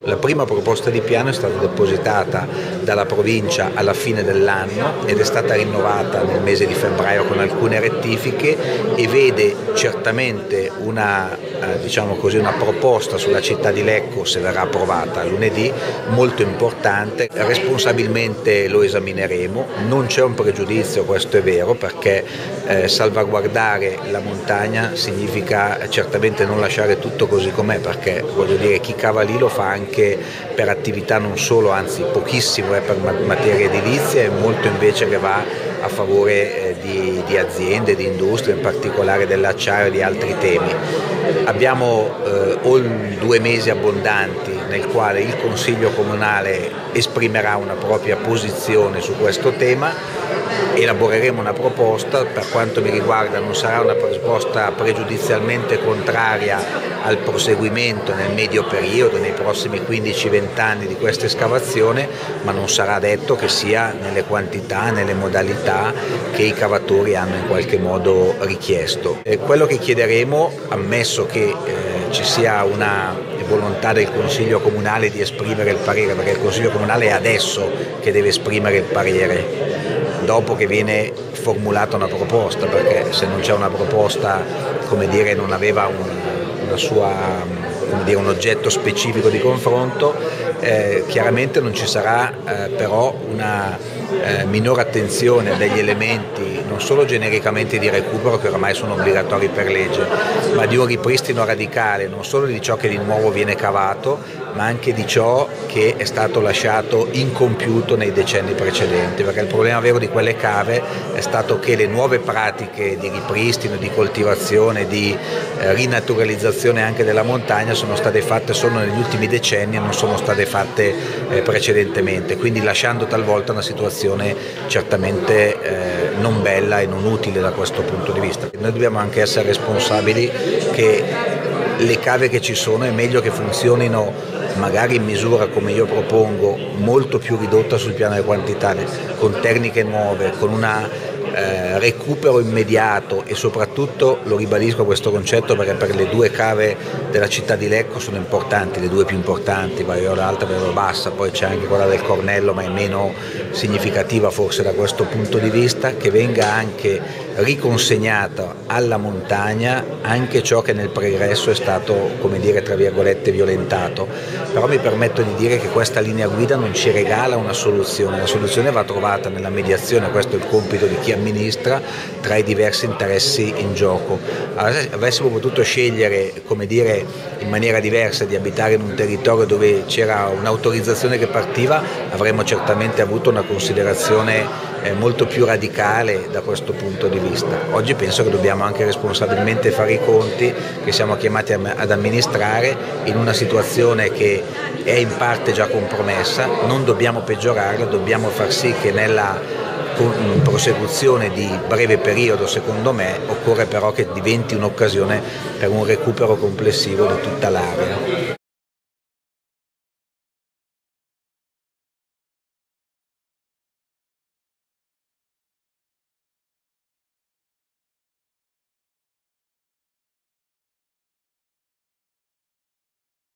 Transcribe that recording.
La prima proposta di piano è stata depositata dalla provincia alla fine dell'anno ed è stata rinnovata nel mese di febbraio con alcune rettifiche e vede certamente una proposta sulla città di Lecco, se verrà approvata lunedì, molto importante. Responsabilmente lo esamineremo, non c'è un pregiudizio, questo è vero, perché salvaguardare la montagna significa certamente non lasciare tutto così com'è, perché voglio dire, chi cava lì lo fa anche per attività non solo, anzi pochissimo è per materie edilizie e molto invece che va a favore di aziende, di industrie, in particolare dell'acciaio e di altri temi. Abbiamo 2 mesi abbondanti nel quale il Consiglio Comunale esprimerà una propria posizione su questo tema. Elaboreremo una proposta, per quanto mi riguarda non sarà una proposta pregiudizialmente contraria al proseguimento nel medio periodo, nei prossimi 15-20 anni di questa escavazione, ma non sarà detto che sia nelle quantità, nelle modalità che i cavatori hanno in qualche modo richiesto. Quello che chiederemo, ammesso che ci sia una volontà del Consiglio Comunale di esprimere il parere, perché il Consiglio Comunale è adesso che deve esprimere il parere, dopo che viene formulata una proposta, perché se non c'è una proposta, come dire, non aveva un oggetto specifico di confronto, chiaramente non ci sarà però una minore attenzione degli elementi non solo genericamente di recupero, che oramai sono obbligatori per legge, ma di un ripristino radicale non solo di ciò che di nuovo viene cavato, ma anche di ciò che è stato lasciato incompiuto nei decenni precedenti, perché il problema vero di quelle cave è stato che le nuove pratiche di ripristino, di coltivazione, di rinaturalizzazione anche della montagna sono state fatte solo negli ultimi decenni e non sono state fatte precedentemente, quindi lasciando talvolta una situazione certamente non bella e non utile da questo punto di vista. Noi dobbiamo anche essere responsabili che le cave che ci sono è meglio che funzionino magari in misura, come io propongo, molto più ridotta sul piano delle quantità, con tecniche nuove, con un recupero immediato e soprattutto, lo ribadisco questo concetto perché per le 2 cave della città di Lecco sono importanti, le 2 più importanti, Variola Alta e Variola Bassa, poi c'è anche quella del Cornello ma è meno significativa forse da questo punto di vista, che venga anche riconsegnata alla montagna anche ciò che nel pregresso è stato, come dire, tra virgolette violentato. Però mi permetto di dire che questa linea guida non ci regala una soluzione, la soluzione va trovata nella mediazione, questo è il compito di chi amministra, tra i diversi interessi in gioco. Avessimo potuto scegliere, come dire, in maniera diversa di abitare in un territorio dove c'era un'autorizzazione che partiva, avremmo certamente avuto una considerazione molto più radicale da questo punto di vista. Oggi penso che dobbiamo anche responsabilmente fare i conti che siamo chiamati ad amministrare in una situazione che è in parte già compromessa, non dobbiamo peggiorarla, dobbiamo far sì che nella prosecuzione di breve periodo, secondo me, occorre però che diventi un'occasione per un recupero complessivo di tutta l'area.